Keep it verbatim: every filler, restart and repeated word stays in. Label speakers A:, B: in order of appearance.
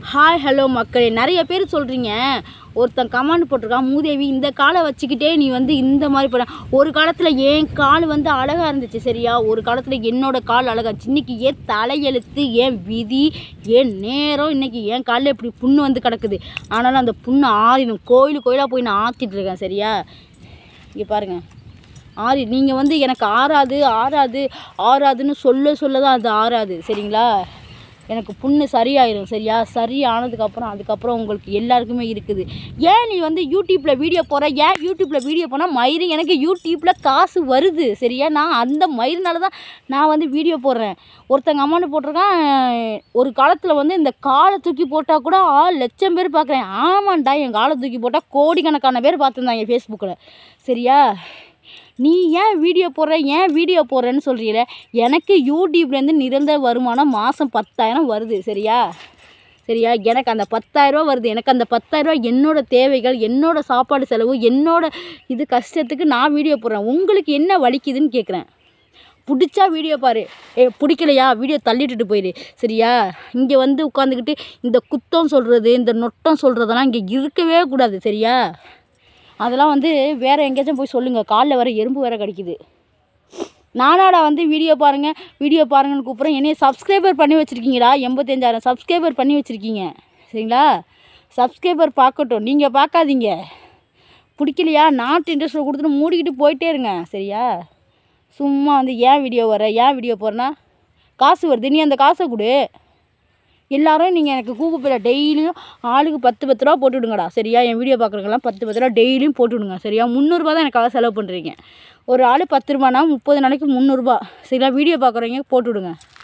A: Hi hello மக்களே, நிறைய பேர் சொல்கிறீங்க. ஒருத்தன் கமெண்ட் போட்டிருக்கான், மூதேவி இந்த காலை வச்சுக்கிட்டே நீ வந்து இந்த மாதிரி பண்ண. ஒரு காலத்தில் என் கால் வந்து அழகாக இருந்துச்சு சரியா, ஒரு காலத்தில் என்னோட கால் அழகாச்சு. இன்றைக்கி ஏன் தலையெழுத்து, ஏன் விதி, ஏன் நேரம், இன்றைக்கி என் காலில் இப்படி புண்ணு வந்து கிடக்குது. ஆனாலும் அந்த புண்ணு ஆறிடும். கோயில் கோயிலாக போய் நான் ஆற்றிட்டு இருக்கேன் சரியா. இங்கே பாருங்கள், ஆறி நீங்கள் வந்து எனக்கு ஆறாது ஆறாது ஆறாதுன்னு சொல்ல சொல்ல தான் அது ஆறாது சரிங்களா. எனக்கு புண்ணு சரியாயிடும் சரியா. சரி ஆனதுக்கப்புறம் அதுக்கப்புறம் உங்களுக்கு எல்லாருக்குமே இருக்குது. ஏன் நீ வந்து யூடியூப்பில் வீடியோ போகிற, ஏன் யூடியூப்பில் வீடியோ போனால் மயிறு எனக்கு யூடியூப்பில் காசு வருது சரியா. நான் அந்த மயிருனால தான் நான் வந்து வீடியோ போடுறேன். ஒருத்தங்க அம்மானு போட்டிருக்கான், ஒரு காலத்தில் வந்து இந்த காலை தூக்கி போட்டால் கூட ஆறு லட்சம் பேர் பார்க்குறேன். ஆமாண்டா, என் காலை தூக்கி போட்டால் கோடிக்கணக்கான பேர் பார்த்துருந்தாங்க ஃபேஸ்புக்கில் சரியா. நீ ஏன் வீடியோ போடுற, ஏன் வீடியோ போடுறேன்னு சொல்கிறீல. எனக்கு யூடியூப்லேருந்து நிரந்தர வருமானம் மாதம் பத்தாயிரம் வருது சரியா சரியா. எனக்கு அந்த பத்தாயிரரூவா வருது. எனக்கு அந்த பத்தாயிரரூவா என்னோடய தேவைகள், என்னோடய சாப்பாடு செலவு, என்னோட இது கஷ்டத்துக்கு நான் வீடியோ போடுறேன். உங்களுக்கு என்ன வலிக்குதுன்னு கேட்குறேன். பிடிச்சா வீடியோ பாரு, ஏ பிடிக்கலையா வீடியோ தள்ளிட்டுட்டு போயிடு சரியா. இங்கே வந்து உட்காந்துக்கிட்டு இந்த குத்தம் சொல்கிறது, இந்த நொட்டம் சொல்கிறதெல்லாம் இங்கே இருக்கவே கூடாது சரியா. அதெல்லாம் வந்து வேறு எங்கேயாச்சும் போய் சொல்லுங்கள். காலில் வர எறும்பு வேறு கடிக்குது. நானாடா வந்து வீடியோ பாருங்கள் வீடியோ பாருங்கன்னு கூப்பிட்றேன். என்னைய சப்ஸ்கிரைபர் பண்ணி வச்சுருக்கீங்களா, எண்பத்தஞ்சாயிரம் சப்ஸ்கிரைபர் பண்ணி வச்சுருக்கீங்க சரிங்களா. சப்ஸ்கிரைபர் பார்க்கட்டும், நீங்கள் பார்க்காதீங்க. பிடிக்கலையா நாட்டு இன்ட்ரெஸ்ட்டில் கொடுத்துட்டு மூடிக்கிட்டு போயிட்டே இருங்க சரியா. சும்மா வந்து ஏன் வீடியோ வர, ஏன் வீடியோ போடுறேன்னா காசு வருது, நீ அந்த காசை கொடு. எல்லோரும் நீங்கள் எனக்கு கூகுள் பேல டெய்லியும் ஆளுக்கு பத்து பத்து ரூபா போட்டு விடுங்கடா சரியா. என் வீடியோ பார்க்குறவங்கலாம் பத்து பத்து ரூபா டெய்லியும் போட்டு விடுங்க சரியா. முந்நூறுரூபா தான் எனக்காக செலவு பண்ணுறீங்க. ஒரு ஆள் பத்து ரூபானா முப்பது நாளைக்கு முந்நூறுரூபா சரியா. வீடியோ பார்க்குறவங்க போட்டு விடுங்க.